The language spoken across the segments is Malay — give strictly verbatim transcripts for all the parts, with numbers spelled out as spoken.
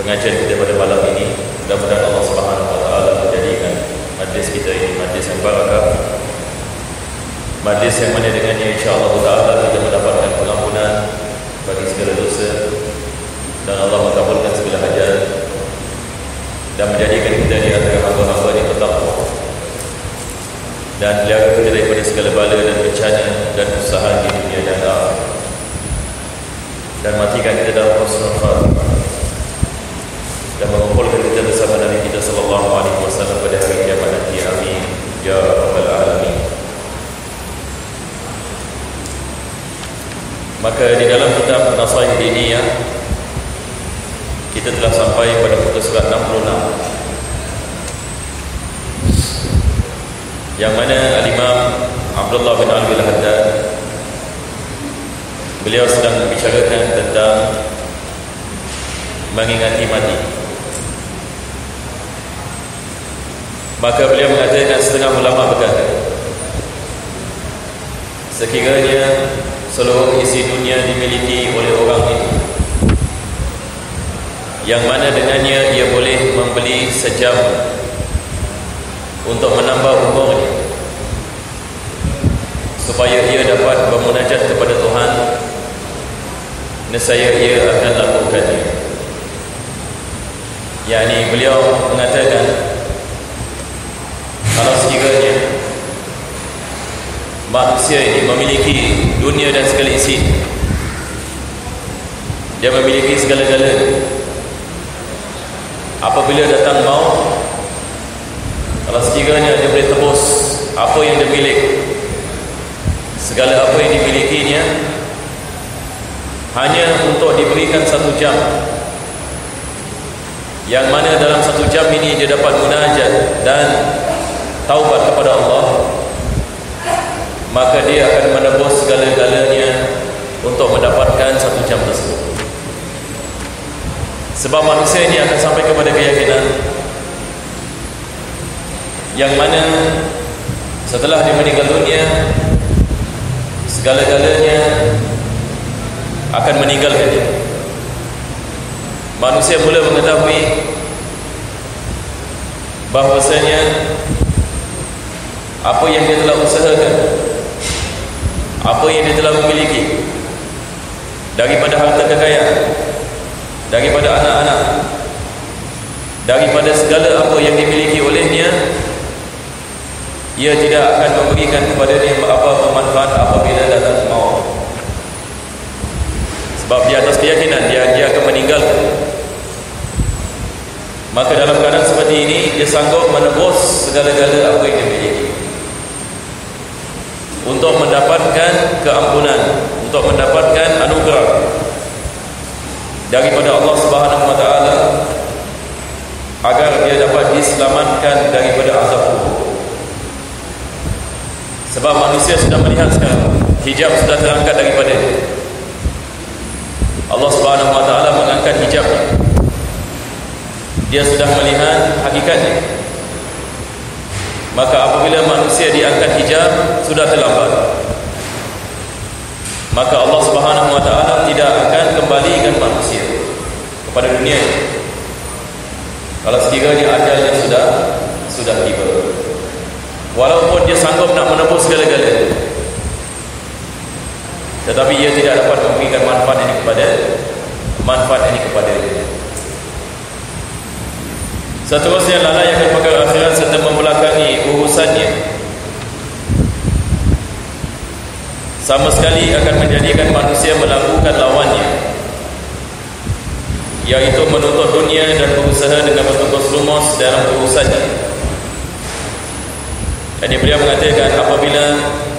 pengajian kita pada malam ini. Mudah-mudahan Allah Subhanahu wa taala menjadikan majlis kita ini majlis yang barakah, majlis yang mana dengannya insya-Allah taala kita mendapatkan pengampunan bagi segala dosa dan Allah mengabulkan segala hajat dan menjadikan kita di antara hamba-hamba yang bertakwa dan jaga kita daripada segala bala dan bencana dan usaha di dunia dan akhirat, dan matikan kita dalam husnul khatimah dan mengumpulkan kita bersama Nabi kita sallallahu alaihi wasallam pada hari kiamat nanti. Amin ya rabbal alamin. Maka di dalam kitab Nasaih Diniyah kita telah sampai pada muka surat enam puluh enam, yang mana Al-Imam Abdullah bin Alwi Al-Haddad beliau sedang membicarakan tentang mengingati mati. Maka beliau mengatakan setengah ulama berkata, sekiranya seluruh isi dunia dimiliki oleh orang itu, yang mana dengannya ia boleh membeli sejam untuk menambah umurnya supaya ia dapat bermunajat kepada Tuhan, nescaya ia akan lakukannya. Yani beliau mengatakan, kalau sekiranya manusia ini memiliki dunia dan segala isi, dia memiliki segala-galanya, apabila datang maut, kalau sekiranya dia boleh tebus apa yang dia milik, segala apa yang dimilikinya, hanya untuk diberikan satu jam, yang mana dalam satu jam ini dia dapat munajat dan taubat kepada Allah, maka dia akan menebus segala-galanya untuk mendapatkan satu jam tersebut. Sebab manusia ini akan sampai kepada keyakinan yang mana setelah dia meninggal dunia, segala-galanya akan meninggalkan dia. Manusia mula mengetahui bahwasanya apa yang dia telah usahakan, apa yang dia telah memiliki daripada harta kekayaan, daripada anak-anak, daripada segala apa yang dimiliki olehnya, ia tidak akan memberikan kepada dia apa manfaat apabila datang maut. Sebab di atas keyakinan dia, dia akan meninggalkan. Maka dalam keadaan seperti ini, dia sanggup menebus segala-gala apa yang dia miliki untuk mendapatkan keampunan, untuk mendapatkan anugerah daripada Allah Subhanahu wa taala, agar dia dapat diselamatkan daripada azab kubur. Sebab manusia sudah melihat sekarang, hijab sudah terangkat daripada dia. Allah Subhanahu wa taala mengangkat hijabnya. Dia sudah melihat hakikatnya. Maka apabila manusia diangkat hijab, sudah terlambat. Maka Allah Subhanahu wa taala tidak akan kembalikan manusia kepada dunia ini kalau sekiranya ajalnya sudah sudah tiba. Walaupun dia sanggup nak menebus segala-galanya, tetapi ia tidak dapat memberikan manfaat ini kepada manfaat ini kepada dia. Seterusnya, lalai akan perkara akhirat serta membelakangi urusannya sama sekali akan menjadikan manusia melakukan lawannya, yaitu menuntut dunia dan berusaha dengan bertungkus lumus dalam urusannya. Jadi beliau mengatakan, apabila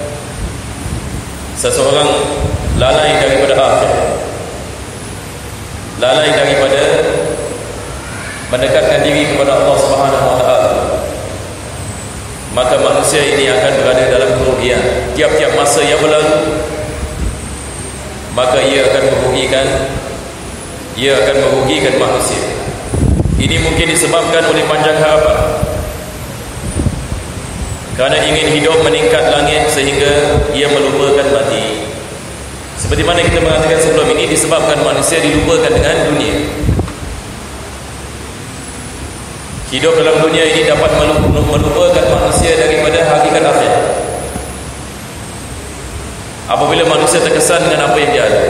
seseorang lalai daripada akhirat, lalai daripada mendekatkan diri kepada Allah Subhanahu wa taala, maka manusia ini akan berada dalam kerugian. Tiap-tiap masa yang berlalu, maka ia akan merugikan ia akan merugikan manusia. Ini mungkin disebabkan oleh panjang harapan, kerana ingin hidup meningkat langit sehingga ia melupakan mati. Seperti mana kita mengatakan sebelum ini, disebabkan manusia dilupakan dengan dunia. hidup dalam dunia ini dapat melupakan manusia daripada hakikat akhirat. Apabila manusia terkesan dengan apa yang dia ada,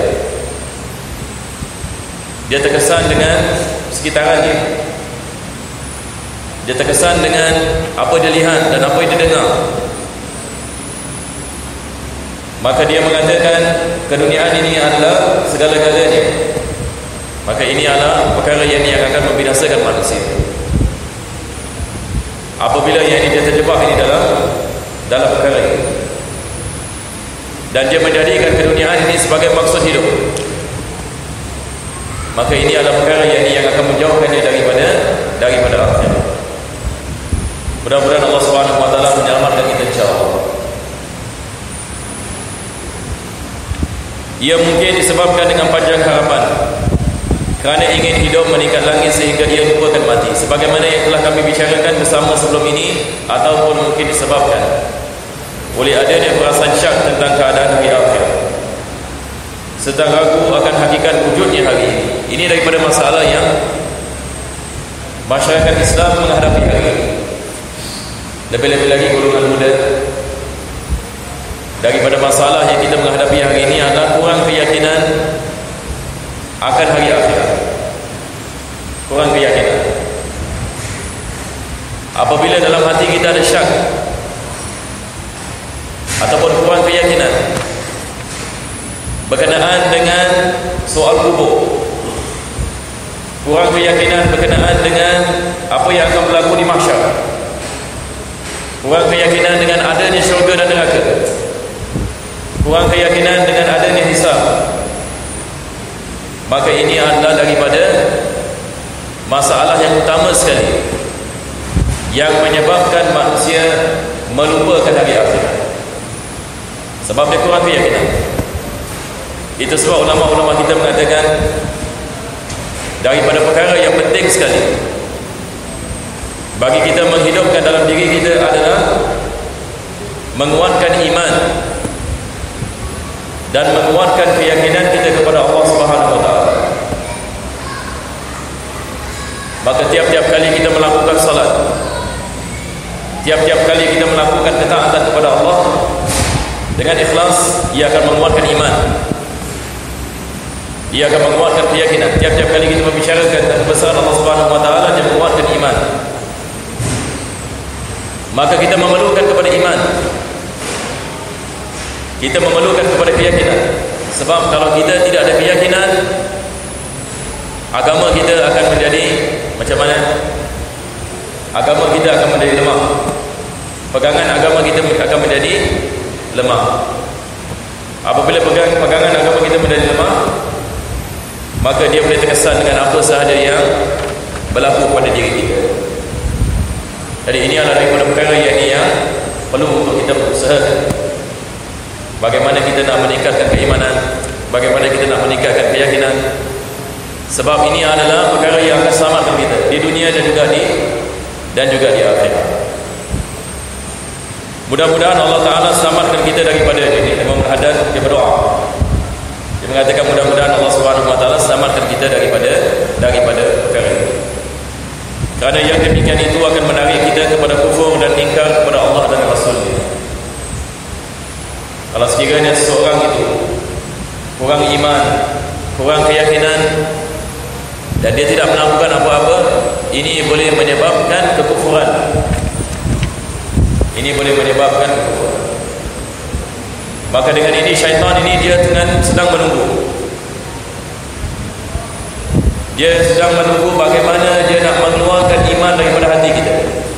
dia terkesan dengan sekitaran dia, dia terkesan dengan apa dia lihat dan apa yang dia dengar, maka dia mengatakan keduniaan ini adalah segala-galanya. Maka ini adalah perkara yang, yang akan membinasakan manusia. Apabila yang ini dia terjebak ini dalam dalam perkara ini, dan dia menjadikan keduniaan ini sebagai maksud hidup, maka ini adalah perkara yang, yang akan menjauhkan dia daripada daripada akhirat. Mudah-mudahan Allah Subhanahu wa taala menyelamatkan kita insya-Allah. Ia mungkin disebabkan dengan panjang harapan, kerana ingin hidup meningkat langit sehingga ia lupakan mati, sebagaimana yang telah kami bicarakan bersama sebelum ini, ataupun mungkin disebabkan oleh adanya perasaan syak tentang keadaan hari akhirat, serta ragu akan hakikat wujudnya hari ini. Ini daripada masalah yang masyarakat Islam menghadapi hari ini. Lebih-lebih lagi golongan muda, daripada masalah yang kita menghadapi hari ini adalah kurang keyakinan akan hari akhirat. Kurang keyakinan. Apabila dalam hati kita ada syak ataupun kurang keyakinan berkenaan dengan soal kubur, kurang keyakinan berkenaan dengan apa yang akan berlaku di mahsyar, kurang keyakinan dengan adanya syurga dan neraka, kurang keyakinan dengan adanya hisab, maka ini adalah daripada masalah yang utama sekali yang menyebabkan manusia melupakan hari akhirat. Sebab dia kurang keyakinan. Itu sebab ulama-ulama kita mengatakan daripada perkara yang penting sekali bagi kita menghidupkan dalam diri kita adalah menguatkan iman dan menguatkan keyakinan kita kepada Allah Subhanahu wa taala. Maka tiap-tiap kali kita melakukan salat, tiap-tiap kali kita melakukan ketaatan kepada Allah dengan ikhlas, ia akan menguatkan iman, ia akan menguatkan keyakinan. Tiap-tiap kali kita membicarakan tentang kebesaran Allah Subhanahu wa taala, dia menguatkan iman. Maka kita memerlukan kepada iman, kita memerlukan kepada keyakinan. Sebab kalau kita tidak ada keyakinan, agama kita akan menjadi macam mana? Agama kita akan menjadi lemah. Pegangan agama kita akan menjadi lemah. Apabila pegang, pegangan agama kita menjadi lemah, maka dia boleh terkesan dengan apa sahaja yang berlaku pada diri kita. Jadi ini adalah daripada perkara yang, yang perlu untuk kita berusaha. Bagaimana kita nak meningkatkan keimanan, bagaimana kita nak meningkatkan keyakinan. Sebab ini adalah perkara yang akan selamatkan kita di dunia dan juga di dan juga di akhirat. Mudah-mudahan Allah Ta'ala selamatkan kita daripada ini. Imam Al-Haddad dia berdoa, dia mengatakan mudah-mudahan Allah Subhanahu wa taala selamatkan kita daripada daripada perkara ini. Kerana yang demikian itu akan menarik kita kepada kufur dan ingkar kepada Allah dan Rasul-Nya. Kalau sekiranya seseorang itu kurang iman, kurang keyakinan, dan dia tidak melakukan apa-apa, ini boleh menyebabkan kekufuran. Ini boleh menyebabkan kekufuran. Maka dengan ini syaitan ini dia dengan sedang menunggu. Dia sedang menunggu bagaimana dia nak mengeluarkan iman daripada hati kita.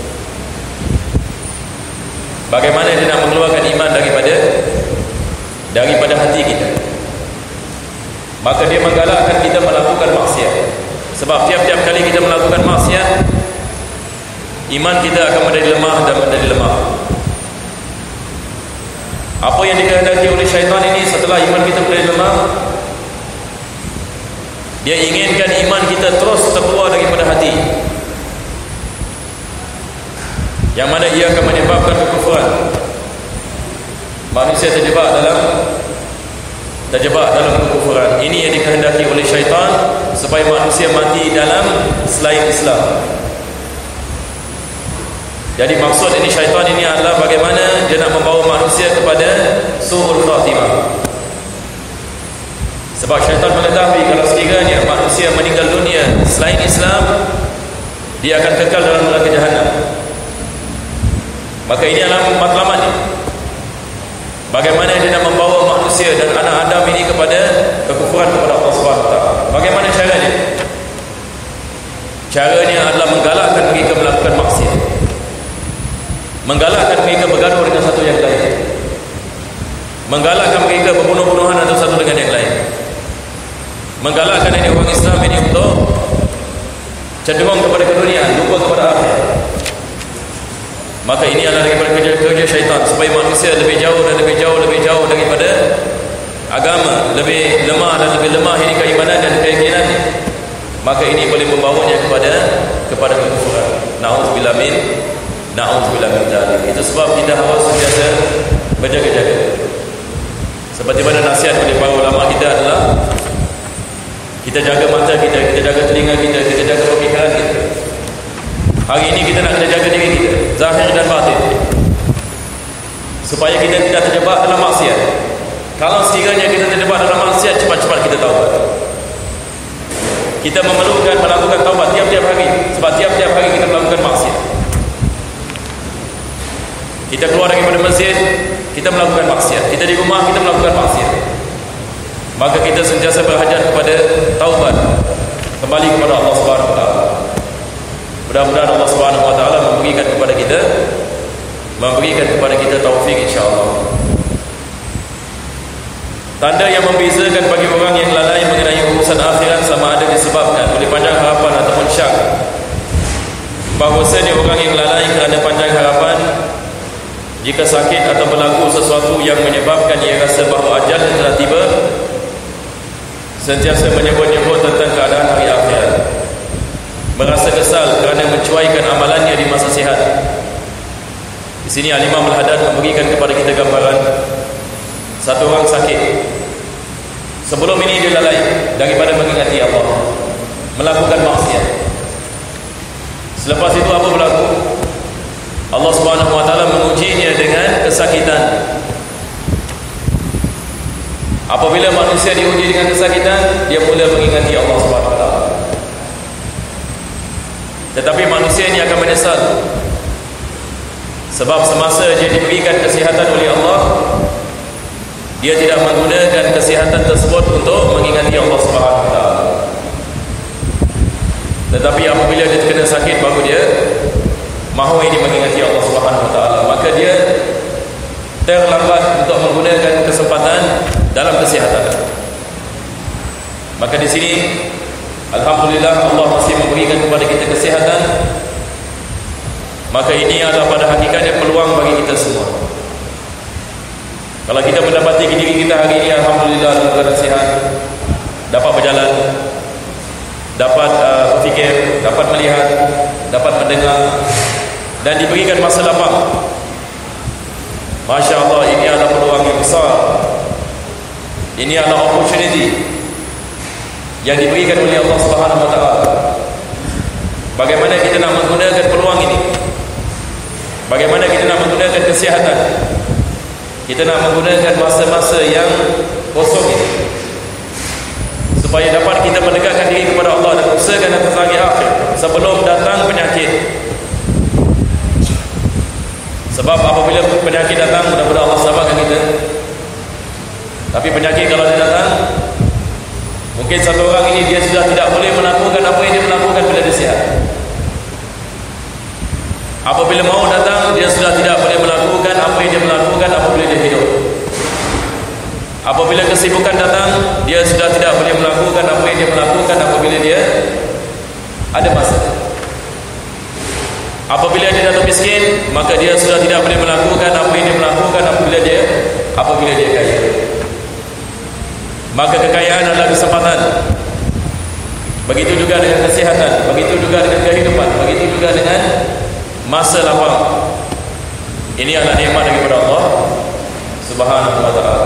Bagaimana dia nak mengeluarkan iman daripada daripada hati kita. Maka dia menggalakkan kita melakukan maksiat. Sebab tiap-tiap kali kita melakukan maksiat, iman kita akan menjadi lemah dan menjadi lemah. Apa yang dikehendaki oleh syaitan ini setelah iman kita menjadi lemah, dia inginkan iman kita terus terkeluar daripada hati, yang mana ia akan menyebabkan kekufuran. Manusia terjebak dalam terjebak dalam kekufuran. Ini yang dikehendaki oleh syaitan, supaya manusia mati dalam selain Islam. Jadi maksud ini syaitan ini adalah bagaimana dia nak membawa manusia kepada su'ul khatimah. Sebab syaitan mengetahui kalau sekiranya manusia meninggal dunia selain Islam, dia akan kekal dalam neraka Jahannam. Maka ini adalah matlamat ni. Bagaimana dia nak membawa manusia dan anak Adam ini kepada kekufuran kepada Allah Subhanahu Wa Taala. Bagaimana caranya? Caranya adalah menggalakkan mereka melakukan maksiat, menggalakkan mereka bergaduh dengan satu yang lain, menggalakkan mereka berbunuh-bunuhan antara satu dengan yang lain, menggalakkan ini orang Islam ini untuk cenderung kepada keduniaan, lupa kepada akhirat. Maka ini adalah daripada kerja-kerja syaitan, supaya manusia lebih jauh dan lebih jauh lebih jauh daripada agama, lebih lemah dan lebih lemah ini keimanan dan keyakinan. Maka ini boleh membawanya kepada kepada kekufuran. Na'udzubillah min na'udzubillah min dzalik. Itu sebab kita harus sentiasa berjaga-jaga. Seperti mana nasihat oleh para ulama kita adalah kita jaga mata kita, kita jaga telinga kita, kita jaga pemikiran kita. Hari ini kita nak kena jaga diri kita, zahir dan batin, supaya kita tidak terjebak dalam maksiat. Kalau sekiranya kita terjebak dalam maksiat, cepat-cepat kita taubat. Kita memerlukan melakukan taubat tiap-tiap hari, sebab tiap-tiap hari kita melakukan maksiat. Kita keluar daripada masjid, kita melakukan maksiat. Kita di rumah, kita melakukan maksiat. Maka kita sentiasa berhajat kepada taubat, kembali kepada Allah Subhanahu Wa Taala. Mudah-mudahan Allah Subhanahu Wa Taala memberikan kepada kita memberikan kepada kita taufik, insya-Allah. Tanda yang membezakan bagi orang yang lalai mengenai urusan akhirat sama ada disebabkan oleh panjang harapan ataupun syak. Bahawasanya orang yang lalai kerana panjang harapan, jika sakit atau berlaku sesuatu yang menyebabkan ia rasa bahawa ajal telah tiba, sentiasa menyebut-nyebut tentang keadaan hari akhirat, merasa kesal kerana mencuaikan amalannya di masa sihat. Di sini Al-Imam Al-Haddad memberikan kepada kita gambaran satu orang sakit. Sebelum ini dia lalai daripada mengingati Allah, melakukan maksiat. Selepas itu apa berlaku? Allah Subhanahu Wa Taala mengujinya dengan kesakitan. Apabila manusia diuji dengan kesakitan, dia mula mengingati Allah Subhanahu Wa Taala. Tetapi manusia ini akan menyesal, sebab semasa dia diberikan kesihatan oleh Allah, dia tidak menggunakan kesihatan tersebut untuk mengingati Allah Subhanahu Wa Taala. Tetapi apabila dia terkena sakit, baru dia mahu ini mengingati Allah Subhanahu Wa Taala. Maka dia terlambat untuk menggunakan kesempatan dalam kesihatan. Maka di sini alhamdulillah Allah masih memberikan kepada kita kesihatan. Maka ini adalah pada hakikatnya peluang bagi kita semua. Kalau kita mendapati diri kita hari ini alhamdulillah dalam keadaan sihat, dapat berjalan, dapat uh, berfikir, dapat melihat, dapat mendengar, dan diberikan masa lapang, Masya Allah, ini adalah peluang yang besar. Ini adalah opportunity yang diberikan oleh Allah Subhanahu Wa Taala. Bagaimana kita nak menggunakan peluang ini? Bagaimana kita nak menggunakan kesihatan? Kita nak menggunakan masa-masa yang kosong ini supaya dapat kita mendekatkan diri kepada Allah dan usahakan atas hari akhir sebelum datang penyakit. Sebab apabila penyakit datang, mudah-mudahan Allah sabarkan kita. Tapi penyakit kalau dia datang, mungkin satu orang ini dia sudah tidak boleh melakukan apa yang dia melakukan bila dia sihat. Apabila mau datang, dia sudah tidak boleh melakukan apa yang dia melakukan apabila dia hidup. Apabila kesibukan datang, dia sudah tidak boleh melakukan apa yang dia melakukan apabila dia ada masa. Apabila dia jatuh miskin, maka dia sudah tidak boleh melakukan apa yang dia melakukan apabila dia apabila dia kaya. Maka kekayaan adalah kesempatan. Begitu juga dengan kesihatan, begitu juga dengan kehidupan, begitu juga dengan masa lapang. Ini adalah nikmat daripada Allah Subhanahu Wa Taala.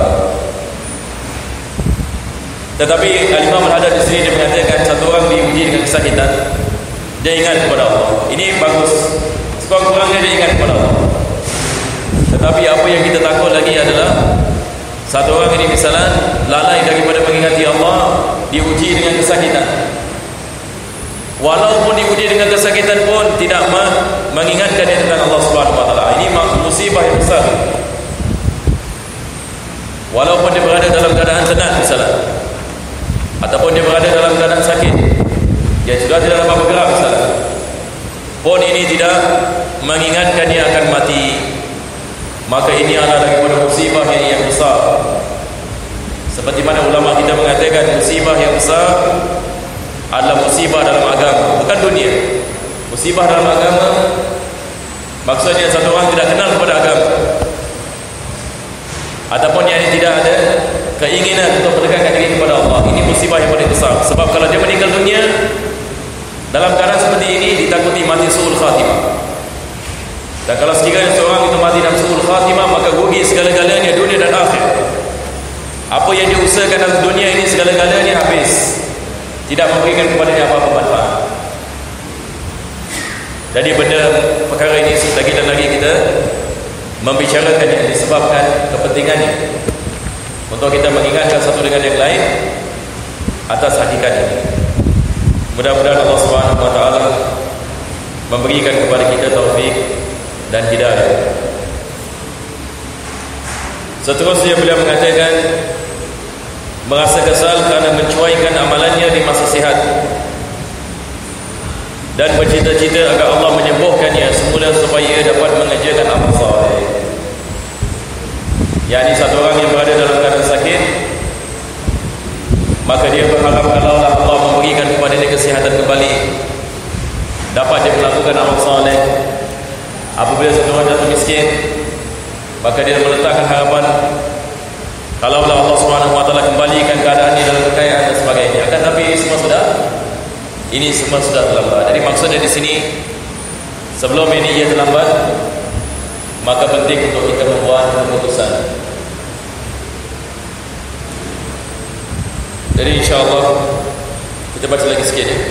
Tetapi Al-Imam Al-Haddad di sini dia mengatakan satu orang diuji dengan kesakitan, dia ingat kepada Allah. Ini bagus. Sebab sekurang-kurangnya dia ingat kepada Allah. Tetapi apa yang kita takut lagi adalah satu orang ini misalnya lalai daripada mengingati Allah, diuji dengan kesakitan. Walaupun diuji dengan kesakitan pun tidak mengingatkan dia tentang Allah Subhanahu Wa Taala. Ini musibah yang besar. Walaupun dia berada dalam keadaan tenang misalnya, ataupun dia berada dalam keadaan sakit, dia sudah tidak dapat bergerak misalnya, pun ini tidak mengingatkan dia akan mati, maka ini adalah daripada musibah yang, yang besar. Seperti mana ulama kita mengatakan, musibah yang besar adalah musibah dalam agama, bukan dunia. Musibah dalam agama maksudnya satu orang tidak kenal kepada agama, ataupun yang tidak ada keinginan untuk mendekatkan diri kepada Allah. Ini musibah yang paling besar. Sebab kalau dia meninggal dunia dalam keadaan seperti ini, ditakuti mati su'ul khatimah. Dan kalau sekiranya seorang itu mati dalam su'ul khatimah, maka rugi segala-galanya dunia dan akhir. Apa yang dia usahakan dalam dunia ini segala-galanya habis, tidak memberikan kepadanya apa-apa manfaat. Jadi benda perkara ini lagi dan lagi kita membicarakan yang disebabkan kepentingannya untuk kita mengingatkan satu dengan yang lain atas hakikat ini. Mudah-mudahan Allah Subhanahu Wa Taala memberikan kepada kita taufik dan hidayah. Seterusnya beliau mengatakan, merasa kesal kerana mencuaikan amalannya di masa sihat dan bercita-cita agar Allah menyembuhkannya semula supaya ia dapat mengerjakan amal saleh. Yani satu orang yang berada dalam keadaan sakit, maka dia berharap kalau Allah memberikan kepada dia kesihatan kembali, dapat dia melakukan amal saleh. Apabila satu orang jatuh miskin, maka dia meletakkan harapan kalaulah Allah Subhanahu Wa Taala kembalikan keadaan dia dalam kekayaan dan sebagainya. Akan tapi semua sudah ini semua sudah terlambat. Jadi maksudnya di sini, sebelum ini ia terlambat, maka penting untuk kita membuat keputusan. Jadi insya-Allah kita baca lagi sikit ya.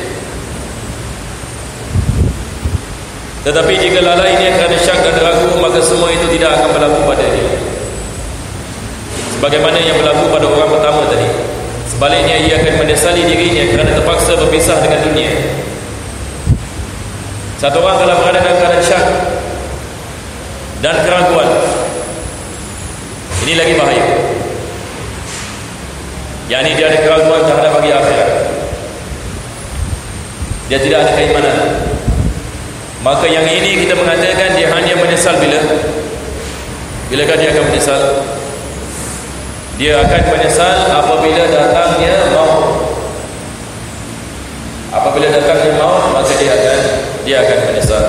Tetapi jika lalainya kerana syak dan ragu, maka semua itu tidak akan berlaku pada dia, sebagaimana yang berlaku pada orang pertama tadi. Sebaliknya ia akan menyesali dirinya kerana terpaksa berpisah dengan dunia. Satu orang kalau berada dalam keadaan syak dan keraguan, ini lagi bahaya. Yani dia ada keraguan terhadap hari akhirat, dia tidak ada keimanan. Maka yang ini kita mengatakan dia hanya menyesal bila Bilakah dia akan menyesal? Dia akan menyesal apabila datangnya maut. Apabila datangnya maut, maka dia akan dia akan menyesal.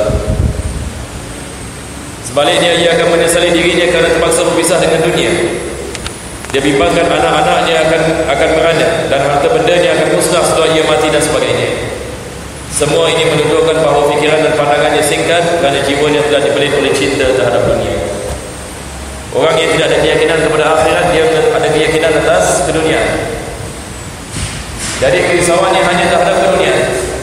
Sebaliknya ia akan menyesali dirinya kerana terpaksa berpisah dengan dunia. Dia bimbangkan anak-anaknya akan akan merana dan harta bendanya akan musnah setelah ia mati dan sebagainya. Semua ini menunjukkan bahawa fikiran dan pandangannya singkat kerana jiwanya telah dibelit oleh cinta terhadap dunia. Orang yang tidak ada keyakinan kepada akhirat, dia ada keyakinan atas keduniaan. Jadi kerisauannya hanya terhadap keduniaan.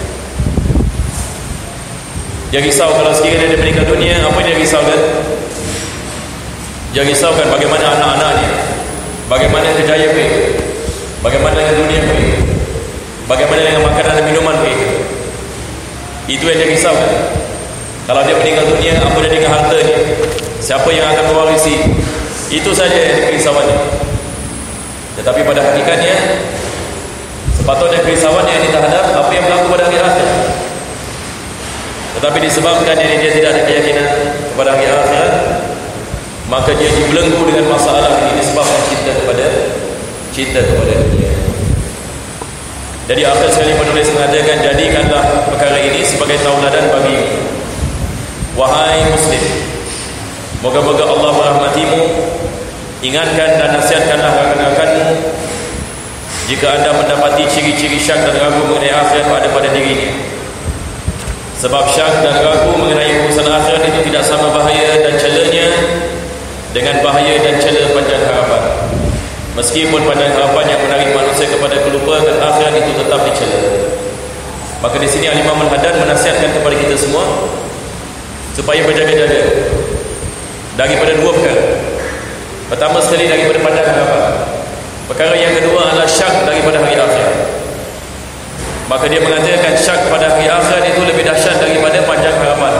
Dia risau kalau sekiranya dia meninggal dunia, apa yang dia risaukan? Dia risaukan bagaimana anak-anaknya, bagaimana kejayaan mereka, bagaimana dengan dunia mereka, bagaimana dengan makanan dan minuman mereka. Itu yang dia risaukan. Kalau dia meninggal dunia, apa dia dengan hartanya, siapa yang akan mewarisi, itu saja yang kerisauannya. Tetapi pada hakikatnya, sepatutnya kerisauannya ini terhadap apa yang berlaku pada hari akhirat. Tetapi disebabkan dia, dia tidak ada keyakinan kepada hari akhirat, maka dia dibelenggu dengan masalah ini disebabkan cinta kepada cinta kepada dunia. Jadi akhir sekali penulis mengatakan, jadikanlah perkara ini sebagai tauladan bagi wahai muslim. Moga-moga Allah merahmatimu. Ingatkan dan nasihatkanlah rakan-rakanmu jika anda mendapati ciri-ciri syak dan ragu mengenai akhirat ada pada dirinya. Sebab syak dan ragu mengenai urusan akhirat itu tidak sama bahaya dan celanya dengan bahaya dan cela panjang harapan. Meskipun panjang harapan yang menarik manusia kepada kelupaan akhirat itu tetap dicela. Maka di sini Al-Imam Al-Haddad menasihatkan kepada kita semua supaya berjaga-jaga daripada dua perkara. Pertama sekali daripada panjang harapan. Perkara yang kedua adalah syak daripada hari akhirat. Maka dia mengatakan syak pada hari akhirat itu lebih dahsyat daripada panjang harapan.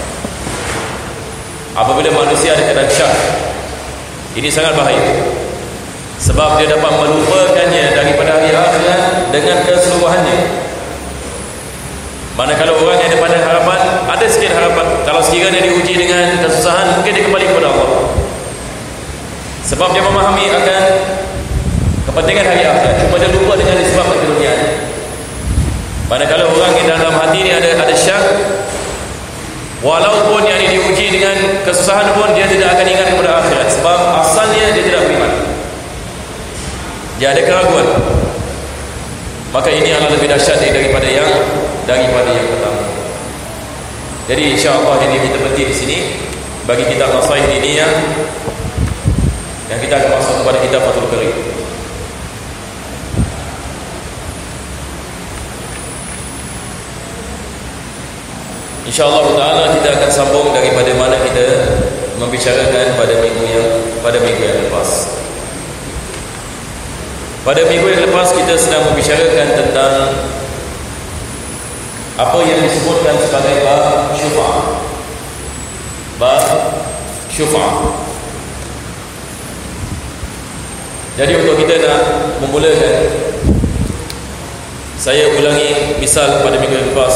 Apabila manusia ada keadaan syak, ini sangat bahaya, sebab dia dapat melupakannya daripada hari akhirat dengan keseluruhannya. Manakala orang yang ada panjang harapan, ada sikit harapan, kalau sekiranya diuji dengan kesusahan, mungkin dia kembali kepada Allah, sebab dia memahami akan kepentingan hari akhirat, cuma dia lupa dengan disebabkan keduniaan. Manakala orang yang dalam hati ini ada ada syak, walaupun yang ini diuji dengan kesusahan pun dia tidak akan ingat kepada akhirat, sebab asalnya dia tidak beriman, dia ada keraguan. Maka ini adalah lebih dahsyat daripada yang daripada yang pertama. Jadi insya-Allah ini kita berhenti di sini bagi kitab Nasaih Diniyah yang kita akan masuk kepada kitab Fathul Karim. InsyaAllah ta'ala kita akan sambung daripada mana kita membicarakan pada minggu yang pada minggu yang lepas. Pada minggu yang lepas kita sedang membicarakan tentang apa yang disebutkan sebagai bab syufa'ah. Bab syufa'ah. Jadi untuk kita nak memulakan, saya ulangi misal pada minggu yang lepas.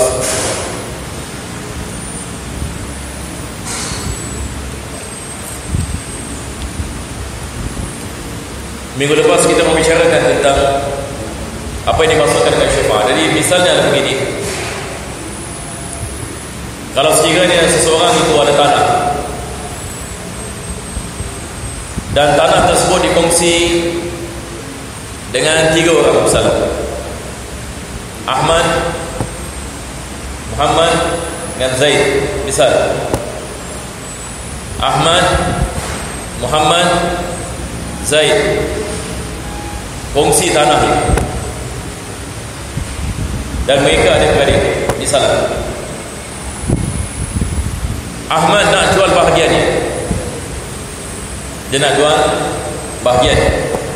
Minggu lepas kita membicarakan tentang apa yang dimaksudkan dengan syufa'ah. Jadi misalnya adalah begini. Kalau sekiranya seseorang itu ada tanah, dan tanah tersebut dikongsi dengan tiga orang misalnya, Ahmad, Muhammad dengan Zaid. Misal Ahmad, Muhammad, Zaid kongsi tanah ini, dan mereka ada beradik. Misalnya Ahmad nak jual bahagiannya, dia nak jual bahagiannya.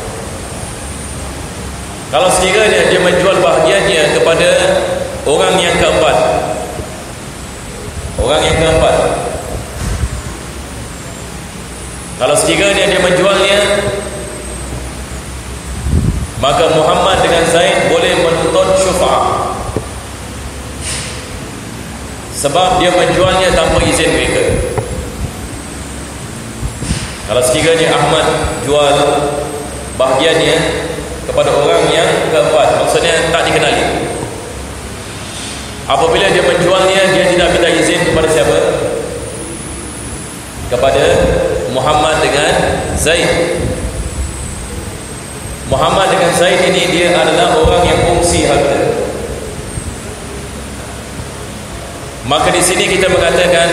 Kalau sekiranya dia menjual bahagiannya kepada orang yang keempat, orang yang keempat kalau sekiranya dia menjualnya, maka Muhammad dengan Zaid boleh menuntut syufa'ah, sebab dia menjualnya tanpa izin mereka. Kalau sekiranya Ahmad jual bahagiannya kepada orang yang keempat, maksudnya tak dikenali, apabila dia menjualnya, dia tidak minta izin kepada siapa? Kepada Muhammad dengan Zaid. Muhammad dengan Zaid ini dia adalah orang yang kongsi harta. Maka di sini kita mengatakan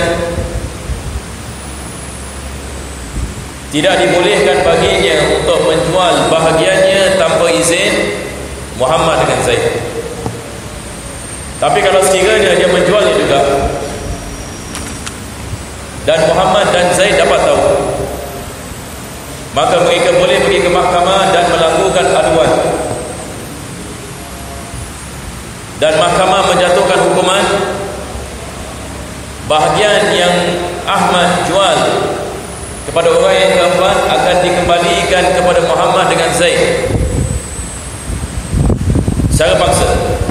tidak dibolehkan baginya untuk menjual bahagiannya tanpa izin Muhammad dengan Zaid. Tapi kalau sekiranya dia menjualnya juga, dan Muhammad dan Zaid dapat tahu, maka mereka boleh pergi ke mahkamah dan melakukan aduan, dan mahkamah menjatuhkan hukuman bahagian yang Ahmad jual kepada orang yang keempat akan dikembalikan kepada Muhammad dengan Zaid secara paksa.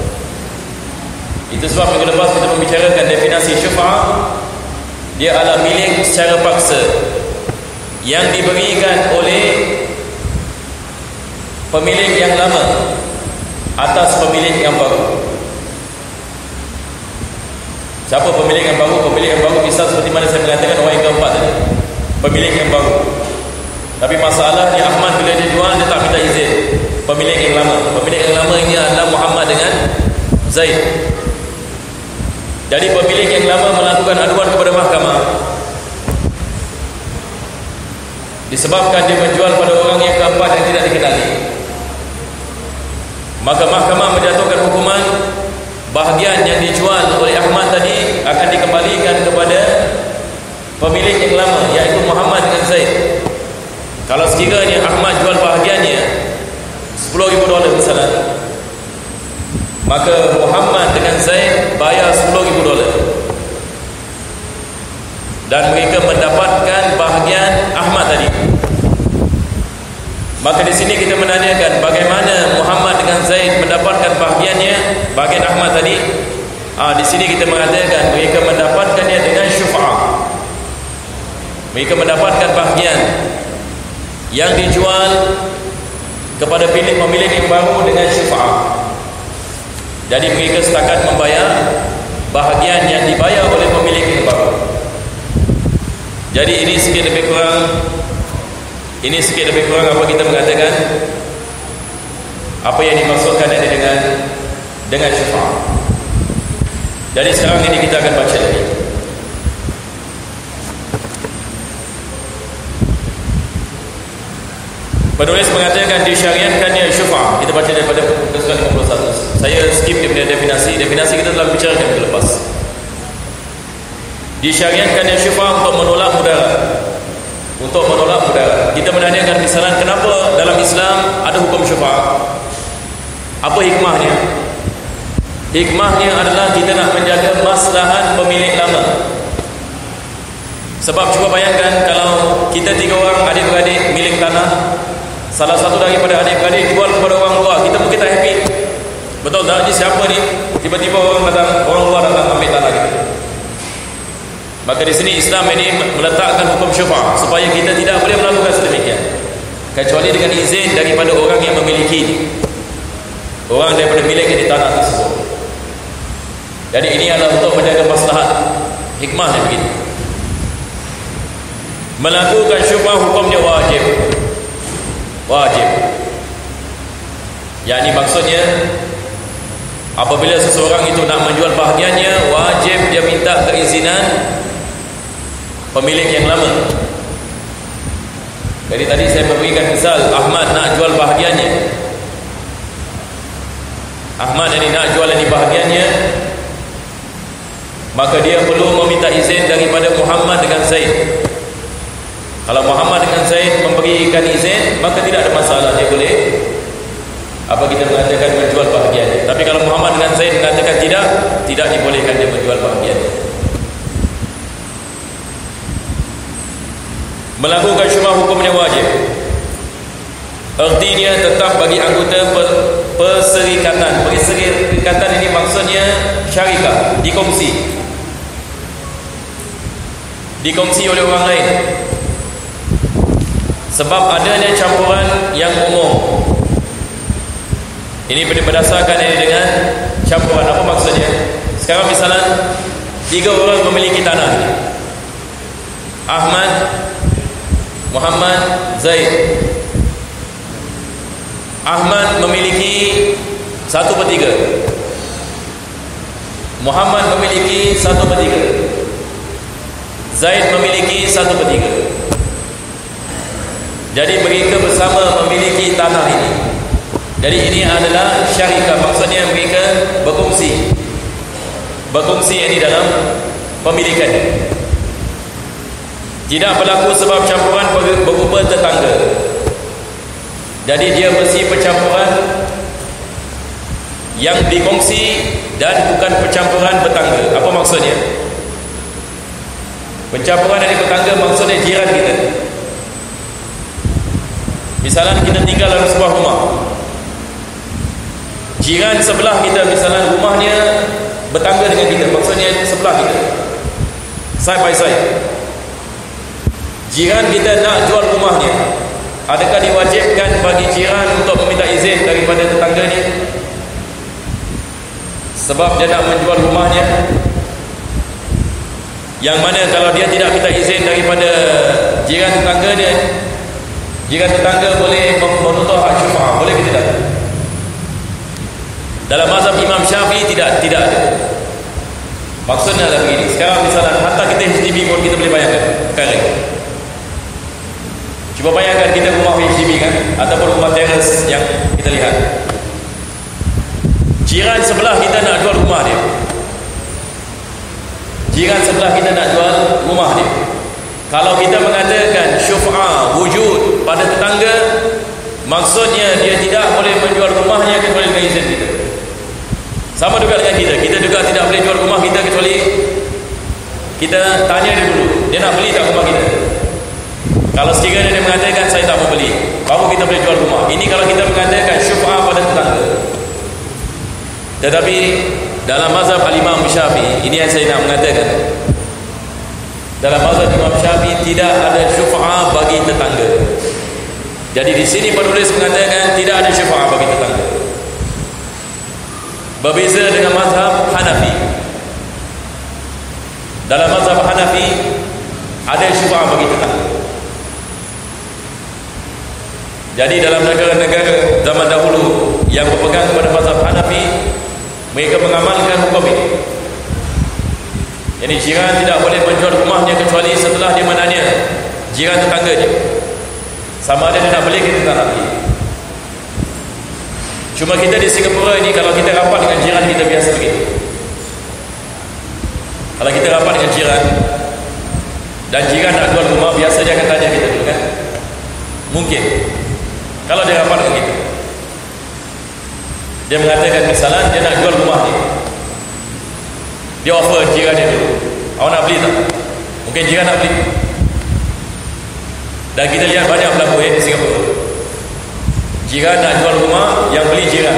Itu sebab minggu lepas kita membicarakan definisi syufa'ah. Dia adalah milik secara paksa yang diberikan oleh pemilik yang lama atas pemilik yang baru. Siapa pemilik yang baru? Pemilik yang baru misal seperti mana saya mengatakan orang yang keempat tadi, pemilik yang baru. Tapi masalahnya Ahmad bila dia jual, dia tak minta izin pemilik yang lama. Pemilik yang lama ini adalah Muhammad dengan Zaid. Jadi pemilik yang lama melakukan aduan kepada mahkamah disebabkan dia menjual pada orang yang keempat yang tidak dikenali. Maka mahkamah menjatuhkan hukuman bahagian yang dijual oleh Ahmad tadi akan dikembalikan kepada pemilik yang lama, iaitu Muhammad dengan Zaid. Kalau sekiranya Ahmad jual bahagiannya sepuluh ribu dolar misalnya, maka Muhammad dengan Zaid bayar sepuluh ribu dolar dan mereka mendapatkan bahagian Ahmad tadi. Maka di sini kita menanyakan bagaimana Muhammad dengan Zaid mendapatkan bahagiannya, bahagian Ahmad tadi. Ah, di sini kita mengatakan mereka mendapatkannya dengan syufa'ah. Mereka mendapatkan bahagian yang dijual kepada pemilik pemilik yang baru dengan syufa'ah. Jadi mereka setakat membayar bahagian yang dibayar oleh pemilik yang baru. Jadi ini sikit lebih kurang Ini sikit lebih kurang apa kita mengatakan, apa yang dimaksudkan ini dengan dengan syufa'ah. Jadi sekarang ini kita akan baca lagi. Penulis mengatakan disyariatkannya syufa'ah. Kita baca daripada kesukaan lima puluh satu. Saya skip daripada definasi. Definasi kita telah bicarakan minggu lepas. Disyariatkannya syufa'ah untuk menolak mudarat. Untuk menolak mudarat. Kita menanyakan misalnya, kenapa dalam Islam ada hukum syufa'ah? Apa hikmahnya? Hikmahnya adalah kita nak menjaga maslahat pemilik lama. Sebab cuba bayangkan kalau kita tiga orang adik-beradik milik tanah, salah satu daripada adik-beradik jual kepada orang luar, kita mungkin tak happy. Betul tak? Ini siapa ni? Tiba-tiba orang datang, orang luar datang ambil tanah kita. Maka di sini Islam ini meletakkan hukum syufa'ah supaya kita tidak boleh melakukan sedemikian kecuali dengan izin daripada orang yang memiliki, orang daripada milik di tanah tersebut. Jadi ini adalah untuk menjaga maslahat. Hikmahnya begitu. Melakukan syufa'ah hukumnya wajib. Wajib. Yang ini maksudnya, apabila seseorang itu nak menjual bahagiannya, wajib dia minta keizinan pemilik yang lama. Jadi tadi saya memberikan misal, Ahmad nak jual bahagiannya. Ahmad ini nak jual ini bahagiannya, maka dia perlu meminta izin daripada Muhammad dengan Zaid. Kalau Muhammad dengan Zaid memberikan izin, maka tidak ada masalah, dia boleh apa kita mengatakan menjual bahagiannya. Tapi kalau Muhammad dengan Zaid mengatakan tidak, tidak dibolehkan dia menjual bahagiannya. Melakukan syufa'ah hukumnya wajib. Artinya tetap bagi anggota perserikatan. Perserikatan ini maksudnya syarikat, dikongsi. Dikongsi oleh orang lain. Sebab adanya campuran yang umum. Ini berdasarkan ini dengan campuran. Apa maksudnya? Sekarang misalnya tiga orang memiliki tanah. Ahmad, Muhammad, Zaid. Ahmad memiliki satu per tiga. Muhammad memiliki satu per tiga. Zaid memiliki satu per tiga. Jadi mereka bersama memiliki tanah ini. Jadi ini adalah syarikat. Maksudnya mereka berkongsi. Berkongsi ini dalam pemilikan. Tidak berlaku sebab campuran berupa tetangga. Jadi dia mesti percampuran yang dikongsi dan bukan percampuran bertangga. Apa maksudnya? Percampuran dari bertangga maksudnya jiran kita. Misalnya kita tinggal dalam sebuah rumah, jiran sebelah kita misalnya rumahnya bertangga dengan kita, maksudnya sebelah kita, side by side. Jiran kita nak jual rumahnya, adakah diwajibkan bagi jiran untuk meminta izin daripada tetangganya? Sebab dia nak menjual rumahnya, yang mana kalau dia tidak minta izin daripada jiran tetangga dia, jiran tetangga boleh menuntut hak syufa'ah. Boleh ke tidak? Dalam mazhab Imam Syafi'i tidak, tidak ada. Maksudnya adalah begini. Sekarang misalnya hatta kita H D B pun kita boleh bayangkan perkara. Cuba bayangkan kita rumah H D B kan, ataupun rumah teras yang kita lihat. Jiran sebelah kita nak jual rumah dia. Jiran sebelah kita nak jual rumah dia. Kalau kita mengatakan syuf'a wujud pada tetangga, maksudnya dia tidak boleh menjual rumahnya kecuali dengan izin kita. Sama juga dengan kita. Kita juga tidak boleh jual rumah kita kecuali kita tanya dia dulu, dia nak beli tak rumah kita. Kalau sekiranya dia mengatakan saya tak mau beli, baru kita boleh jual rumah. Ini kalau kita mengatakan syuf'a pada tetangga. Tetapi dalam mazhab Al-Imam Syafi'i, ini yang saya nak mengatakan, dalam mazhab Imam Syafi'i tidak ada syuf'a bagi tetangga. Jadi di sini penulis mengatakan tidak ada syuf'a bagi tetangga. Berbeza dengan mazhab Hanafi. Dalam mazhab Hanafi ada syuf'a bagi tetangga. Jadi dalam negara-negara zaman dahulu yang berpegang kepada mazhab Hanafi, mereka mengamalkan hukum ini. Jadi jiran tidak boleh menjual rumahnya kecuali setelah dia menanya jiran tetangganya sama ada dia nak beli kita tak nak beli. Cuma kita di Singapura ini, kalau kita rapat dengan jiran kita biasa begitu. Kalau kita rapat dengan jiran dan jiran nak jual rumah, biasa dia akan tanya kita dulu kan. Mungkin kalau dia rapat dengan kita, dia mengatakan misalnya dia nak jual rumah ni, dia offer jiran dia dulu, awak nak beli tak? Mungkin jiran nak beli. Dan kita lihat banyak berlaku eh, di Singapura. Jiran nak jual rumah, yang beli jiran.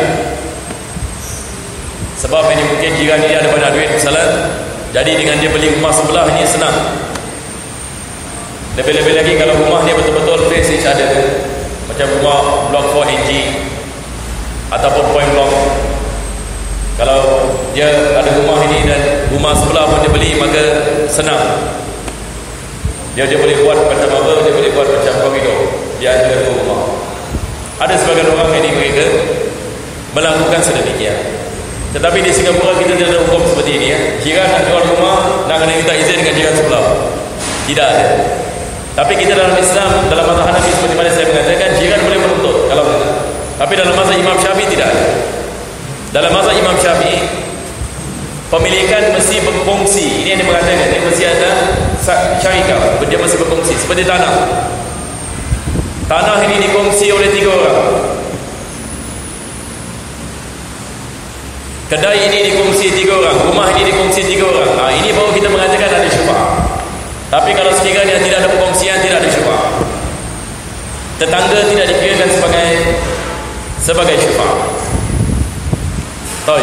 Sebab ini mungkin jiran ini ada banyak duit misalnya, jadi dengan dia beli rumah sebelah ini senang. Lebih-lebih lagi kalau rumah dia betul-betul face each other, macam rumah blok four N G ataupun point block. Kalau dia ada rumah ini dan rumah sebelah pun dia beli, maka senang. Dia dia boleh buat macam apa, dia boleh buat macam koridor di antara dua rumah. Ada sebagian orang ini mereka melakukan sedemikian. Tetapi di Singapura kita tidak ada hukum seperti ini ya. Jiran nak jual rumah, nak kena minta izin dengan jiran sebelah. Tidak ada. Tapi kita dalam Islam, dalam mazhab Hanafi seperti mana saya mengatakan, jiran boleh menuntut kalau benar. Tapi dalam mazhab Imam Syafi'i tidak ada. Dalam mazhab Imam Syafi'i, pemilikan mesti berfungsi. Ini yang dia mengatakan, dia mesti ada syarikah, dia mesti berfungsi. Seperti tanah. Tanah ini dikongsi oleh tiga orang. Kedai ini dikongsi tiga orang, rumah ini dikongsi tiga orang. Ha, ini baru kita mengatakan ada syufa'ah. Tapi kalau sekiranya tidak ada perkongsian, tidak ada syufa'ah. Tetangga tidak dikirakan sebagai sebagai syufa'ah. Tahu?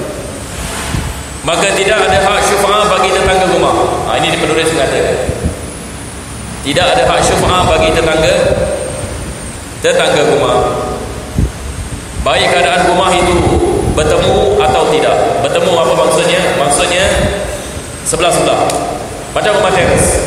Maka tidak ada hak syufa'ah bagi tetangga rumah. Ha, ini penulis mengatakan. Tidak ada hak syufa'ah bagi tetangga tetangga rumah. Baik keadaan rumah itu bertemu atau tidak. Bertemu apa maksudnya? Maksudnya sebelah-sebelah. Macam rumah teras.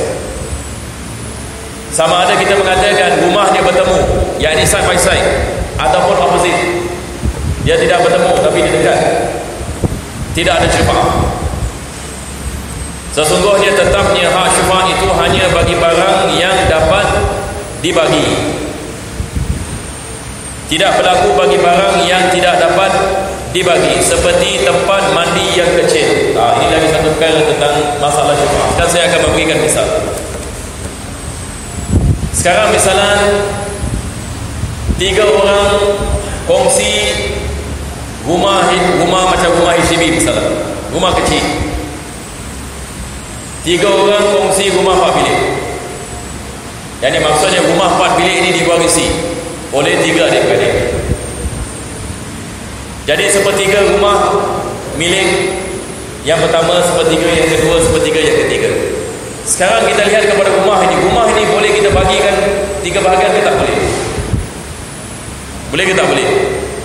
Sama ada kita mengatakan rumahnya bertemu, yakni side by side, ataupun opposite. Dia tidak bertemu tapi dia dekat. Tidak ada syufa'ah. Sesungguhnya tetapnya hak syufa'ah itu hanya bagi barang yang dapat dibagi. Tidak berlaku bagi barang yang tidak dapat dibagi, seperti tempat mandi yang kecil. Nah, ini lagi satu perkara tentang masalah syufa'ah. Dan saya akan memberikan misal. Sekarang misalnya tiga orang kongsi rumah rumah macam rumah H D B misalnya, rumah kecil. Tiga orang kongsi rumah empat bilik. Yang maksudnya rumah empat bilik ini diwarisi oleh tiga adik-adik. Jadi sepertiga rumah milik yang pertama, sepertiga yang kedua, sepertiga yang ketiga. Sekarang kita lihat kepada rumah ini. Rumah ini boleh kita bagikan tiga bahagian ke tak boleh? Boleh ke tak boleh?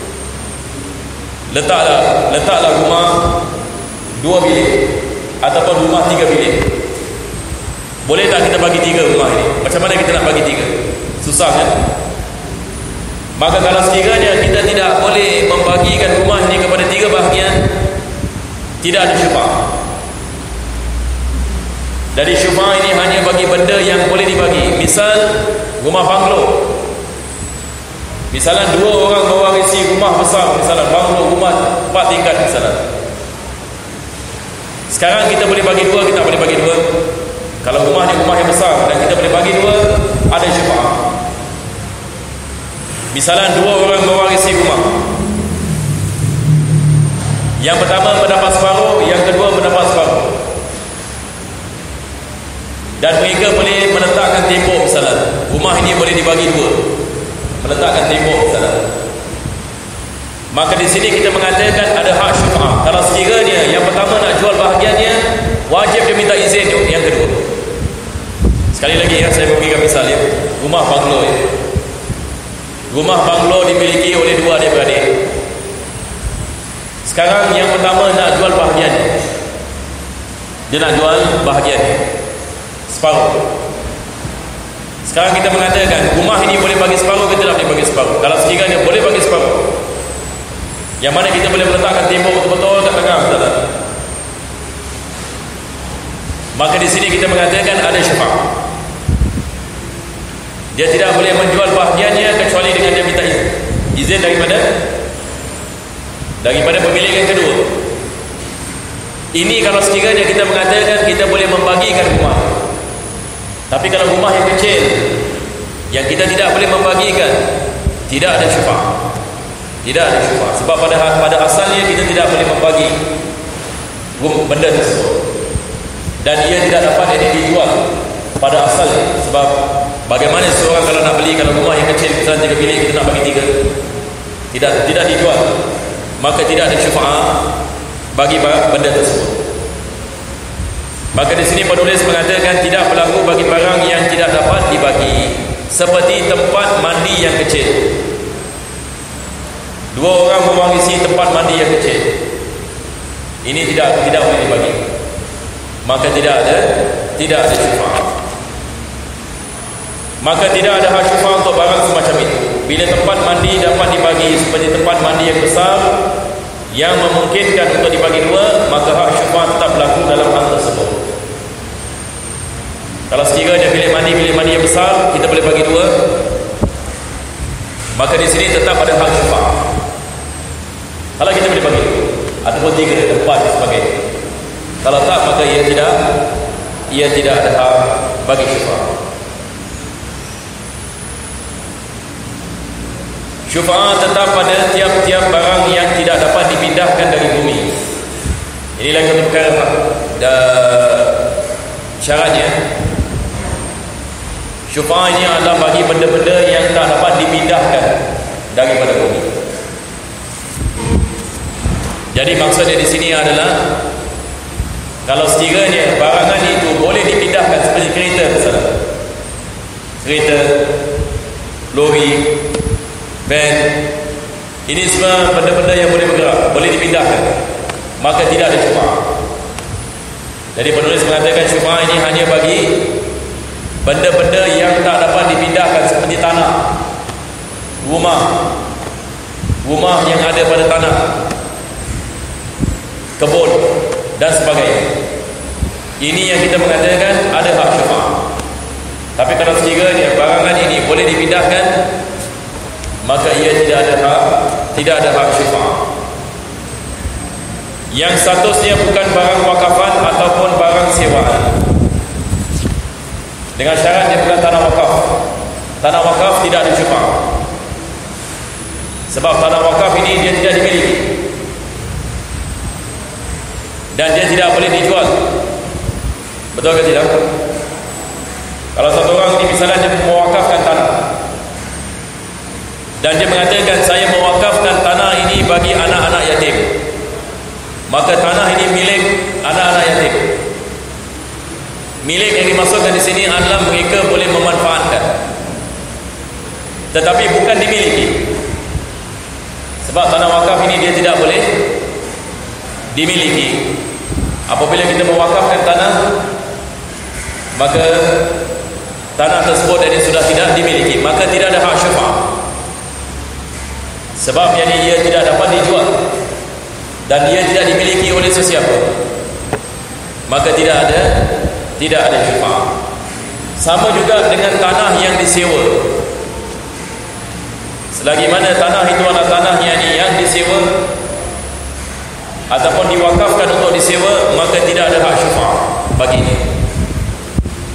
Letaklah letaklah rumah dua bilik ataupun rumah tiga bilik. Boleh tak kita bagi tiga rumah ini? Macam mana kita nak bagi tiga? Susah kan? Maka kalau sekiranya kita tidak boleh membagikan rumah ini kepada tiga bahagian, tidak ada syufa'ah. Jadi syufa'ah ini hanya bagi benda yang boleh dibagi. Misal rumah banglo. Misalnya dua orang mewarisi rumah besar, misalnya banglo rumah empat tingkat misalnya. Sekarang kita boleh bagi dua, kita boleh bagi dua. Kalau rumah ni rumah yang besar dan kita boleh bagi dua, ada syafaat. Misalnya dua orang mewarisi rumah, yang pertama mendapat separuh, yang kedua mendapat separuh, dan mereka boleh meletakkan tembok. Misalnya rumah ini boleh dibagi dua, meletakkan tembok misalnya. Maka di sini kita mengatakan ada hak syafaat. Kalau sekiranya yang pertama nak jual bahagiannya, wajib dia minta izin yang kedua. Sekali lagi ya, saya memberikan misal ya, rumah banglo ya. Rumah banglo dimiliki oleh dua adik-beradik. Sekarang yang pertama nak jual bahagiannya, dia nak jual bahagiannya separuh. Sekarang kita mengatakan rumah ini boleh bagi separuh ke tidak boleh bagi separuh. Kalau sekiranya boleh bagi separuh, yang mana kita boleh meletakkan tembok betul-betul kat tengah, tak? Maka di sini kita mengatakan ada syafaat. Dia tidak boleh menjual bahagiannya kecuali dengan dia minta izin. Izin daripada daripada pemilik yang kedua. Ini kalau sekiranya kita mengatakan kita boleh membagikan rumah. Tapi kalau rumah yang kecil yang kita tidak boleh membagikan, tidak ada syafaat. Tidak ada syafaat. Sebab pada pada asalnya kita tidak boleh membagi benda tersebut, dan ia tidak dapat ini dijual pada asalnya. Sebab bagaimana seorang kalau nak beli, kalau rumah yang kecil misalnya tiga bilik, kita nak bagi tiga, tidak tidak dijual, maka tidak ada syafaat bagi benda tersebut. Maka di sini penulis mengatakan tidak berlaku bagi barang yang tidak dapat dibagi, seperti tempat mandi yang kecil. Dua orang mewarisi tempat mandi yang kecil, ini tidak tidak boleh dibagi, maka tidak ada tidak ada syafaat. Maka tidak ada hak syafaat untuk barang semacam itu. Bila tempat mandi dapat dibagi, seperti tempat mandi yang besar yang memungkinkan untuk dibagi dua, maka hak syafaat tetap berlaku dalam hal tersebut. Kalau sekiranya bilik mandi bilik mandi yang besar kita boleh bagi dua, maka di sini tetap ada hak syafaat. Kalau kita boleh bagi dua ataupun tiga tempat dan sebagainya, kalau tak, maka ia tidak ia tidak ada hak bagi syafaat. Syafaat tetap pada tiap-tiap barang yang tidak dapat dipindahkan dari bumi. Ini lagi satu perkara syaratnya. Syafaat ini adalah bagi benda-benda yang tak dapat dipindahkan daripada bumi. Jadi maksudnya di sini adalah kalau sekiranya barangan itu boleh dipindahkan, seperti kereta misalnya, kereta, lori, van, ini semua benda-benda yang boleh bergerak, boleh dipindahkan, maka tidak ada syafaat. Jadi penulis mengatakan syafaat ini hanya bagi benda-benda yang tak dapat dipindahkan, seperti tanah, rumah, rumah yang ada pada tanah, kebun dan sebagainya. Ini yang kita mengatakan ada hak syafaat. Tapi kalau sekiranya barangan ini boleh dipindahkan, maka ia tidak ada hak, tidak ada hak syafaat. Yang statusnya bukan barang wakafan ataupun barang sewaan, dengan syarat dia bukan tanah wakaf. Tanah wakaf tidak ada syafaat, sebab tanah wakaf ini dia tidak dimiliki dan dia tidak boleh dijual. Betul ke tidak? Kalau satu orang ini misalnya dia mewakafkan tanah dan dia mengatakan saya mewakafkan tanah ini bagi anak-anak yatim, maka tanah ini milik anak-anak yatim. Milik yang dimaksudkan di sini adalah mereka boleh memanfaatkan, tetapi bukan dimiliki. Sebab tanah wakaf ini dia tidak boleh dimiliki. Apabila kita mewakafkan tanah, maka tanah tersebut ini sudah tidak dimiliki, maka tidak ada hak syafaat. Sebab yang ia tidak dapat dijual dan ia tidak dimiliki oleh sesiapa, maka tidak ada tidak ada syafaat. Sama juga dengan tanah yang disewa. Selagi mana tanah itu adalah tanah yang, yang disewa ataupun diwakafkan untuk disewa, maka tidak ada hak syafaat baginya.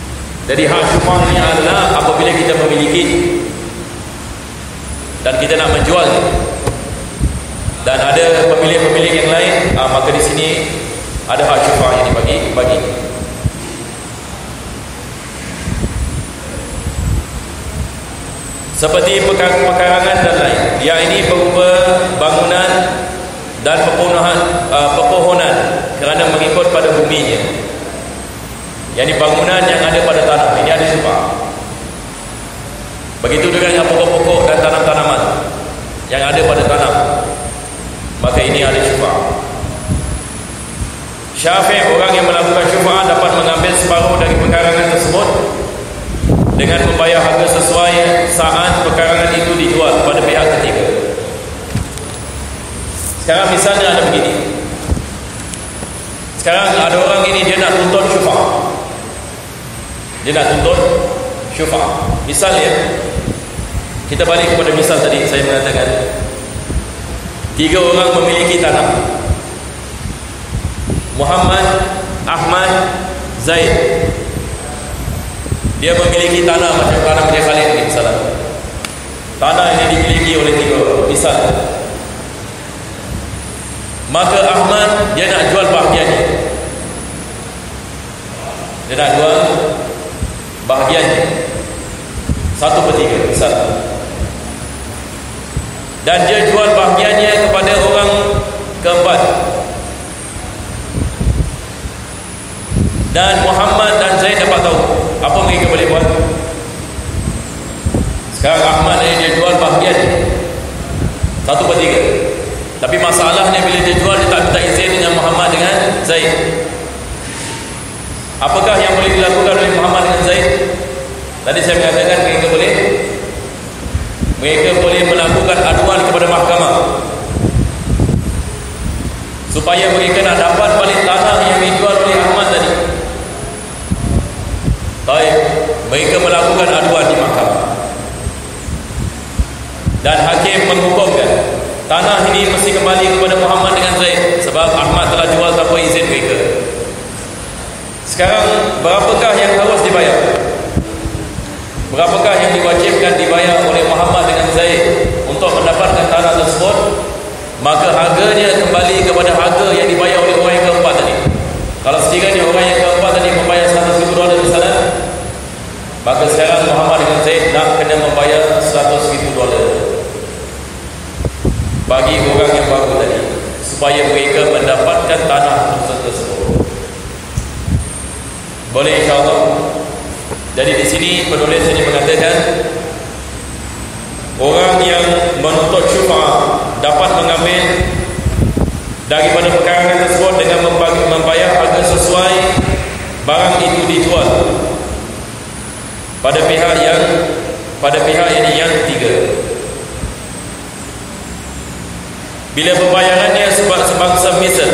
Jadi hak syufa' ini adalah apabila kita memiliki dan kita nak menjual dan ada pemilik-pemilik yang lain, aa, maka di sini ada hak syufa' yang dibagi bagi. Seperti pekarangan dan lain, yang ini berupa bangunan dan pepohonan, uh, pepohonan kerana mengikut pada buminya. Yang ini bangunan yang ada pada tanah, ini ada syufa'. Begitu juga dengan pokok-pokok dan tanam-tanaman yang ada pada tanah, maka ini ada syufa'. Syafi', orang yang melakukan syufa' dapat mengambil separuh dari pekarangan tersebut dengan membayar harga sesuai saat pekarangan itu dijual pada pihak ketiga. Sekarang misalnya ada begini, sekarang ada orang ini dia nak tuntut syufa', dia nak tuntut syufa'. Misalnya, kita balik kepada misal tadi saya mengatakan, tiga orang memiliki tanah, Muhammad, Ahmad, Zaid. Dia memiliki tanah macam tanah Media Khalid ni misalnya. Tanah ini dimiliki oleh tiga orang misalnya. Maka Ahmad dia nak jual bahagiannya, dia nak jual bahagiannya satu per tiga misalnya, dan dia jual bahagiannya kepada orang keempat, dan Muhammad dan Zaid dapat tahu. Apa mereka boleh buat? Sekarang Ahmad ni dia jual bahagian satu per tiga, tapi masalahnya bila dia jual, dia tak minta izin dengan Muhammad dengan Zaid. Apakah yang boleh dilakukan oleh Muhammad dengan Zaid? Tadi saya mengatakan mereka boleh Mereka boleh melakukan aduan kepada mahkamah supaya mereka nak dapat balik tanah yang dijual oleh Ahmad tadi. Baik, mereka melakukan aduan di mahkamah dan hakim menghukumkan tanah ini mesti kembali kepada Muhammad dengan Zaid sebab Ahmad telah jual tanpa izin mereka. Sekarang berapakah yang harus dibayar? Berapakah yang diwajibkan dibayar oleh Muhammad dengan Zaid untuk mendapatkan tanah tersebut? Maka harganya kembali kepada harga yang dibayar oleh orang yang keempat tadi. Kalau sekiranya orang yang keempat tadi membayar seratus ribu dolar misalnya, maka sekarang Muhammad dengan Zaid nak kena membayar seratus ribu dolar bagi orang yang baru tadi, supaya mereka mendapatkan tanah tersebut. Boleh insyaAllah. Jadi di sini penulis ini mengatakan orang yang menuntut syufa' dapat mengambil daripada pekarangan tersebut dengan membayar harga sesuai barang itu dijual pada pihak yang pada pihak ini yang ketiga. Bila pembayarannya sebab sebangsa misal,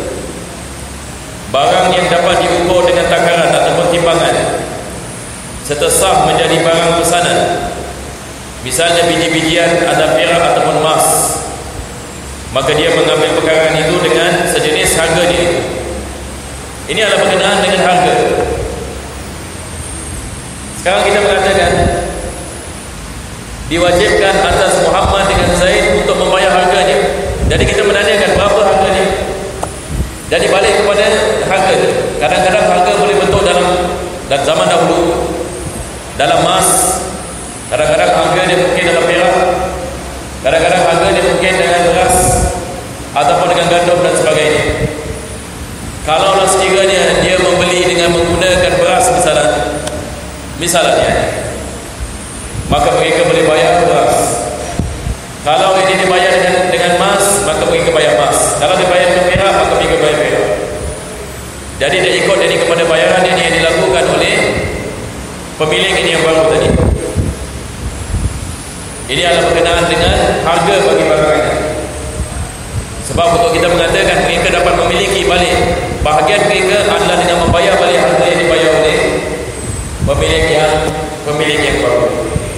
barang yang dapat diukur dengan takaran ataupun timbangan serta sah menjadi barang pesanan, misalnya biji-bijian ada perak ataupun emas, maka dia mengambil pekarangan itu dengan sejenis harganya itu. Ini adalah berkenaan dengan harga. Sekarang kita mengatakan diwajibkan atas Muhammad dengan Zaid untuk membayar harganya. Jadi kita menanyakan berapa harganya. Jadi balik kepada harga. Kadang-kadang harga boleh bentuk dalam dan zaman dahulu dalam emas, kadang-kadang harga dia mungkin dalam perak, kadang-kadang harga dia mungkin dengan beras ataupun dengan gandum dan sebagainya. Kalau sekiranya dia membeli dengan menggunakan beras misalnya, misalnya, maka mereka boleh bayar beras. Kalau ini dibayar dengan dengan emas, maka mereka bayar emas. Kalau dibayar dengan perak, maka mereka bayar perak. Jadi dia ikut ini kepada bayaran ini yang dilakukan oleh pemilik ini yang baru tadi. Ini adalah berkenaan dengan harga bagi barangannya. Sebab untuk kita mengatakan mereka dapat memiliki balik bahagian mereka adalah dengan membayar balik harga yang dibayar oleh pemilik yang pemilik yang baru.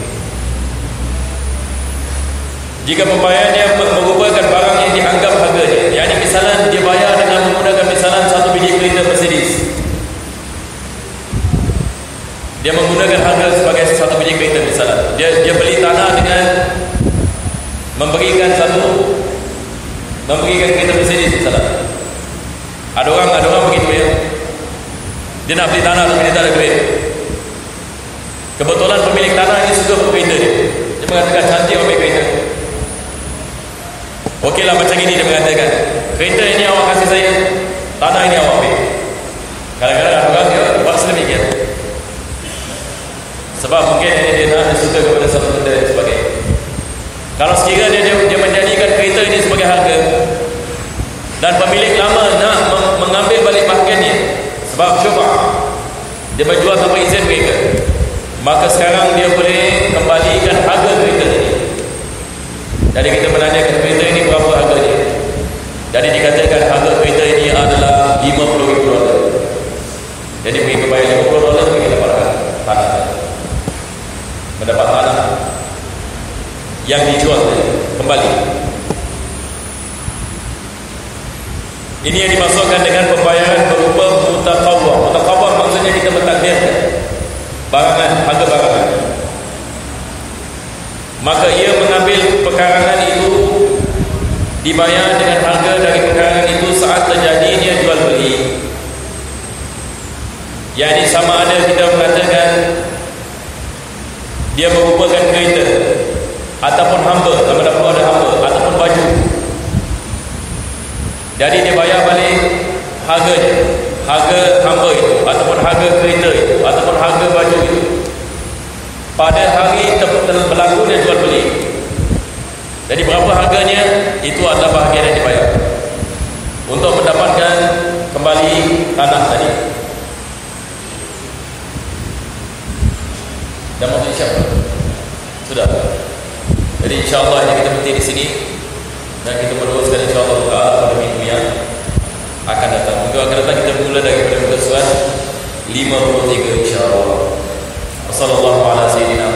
Jika pembayarannya merupakan barang yang dianggap harganya, yakni misalnya dia bayar dengan menggunakan misalnya satu biji kereta Mercedes, dia menggunakan harga sebagai satu biji kereta misalnya. Dia dia beli tanah dengan memberikan satu memberikan kereta Mercedes misalnya. Ada orang ada orang begitu ya. Dia nak beli tanah tapi dia tak ada duit. Kebetulan pemilik tanah ini suka berkereta dia. Dia mengatakan cantik ambil kereta. Okeylah macam ini dia mengatakan, kereta ini awak kasih saya, tanah ini awak ambil. Kadang-kadang ada orang dia buat sedemikian. Sebab mungkin dia, dia nak dia suka kepada satu benda dan sebagainya. Kalau sekiranya dia, dia, dia menjadikan kereta ini sebagai harga dan pemilik lama nak mengambil balik bahagiannya sebab syubah, dia menjual tanpa izin mereka, maka sekarang dia boleh kembalikan harga kereta ini. Jadi kita menanyakan kereta ini berapa harganya. Jadi dikatakan harga kereta ini adalah lima puluh ribu dolar. Jadi mereka bayar lima puluh dolar, mereka dapatkan tanah, mendapat tanah yang dijual kembali. Ini yang dimaksudkan dengan pembayaran berupa mutaqawwam. Mutaqawwam maksudnya kita mentakdirkan barangan, harga barangan. Maka ia mengambil pekarangan itu, dibayar dengan harga dari pekarangan itu saat terjadinya jual beli. Yang ini sama ada kita mengatakan dia merupakan kereta ataupun hamba, sama ada hamba ataupun baju. Jadi dia bayar balik harganya, harga hamba itu ataupun harga kereta itu ataupun harga baju itu pada hari berlakunya jual beli. Jadi berapa harganya, itu adalah bahagian yang dibayar untuk mendapatkan kembali tanah tadi. Dan maksud siapa? Sudah. Jadi insyaAllah ini kita berhenti di sini dan kita meneruskan insyaAllah pada minggu yang akan datang. Minggu akan datang kita mula daripada muka surat lima puluh tiga insyaAllah. Wassalamualaikum warahmatullahi wabarakatuh.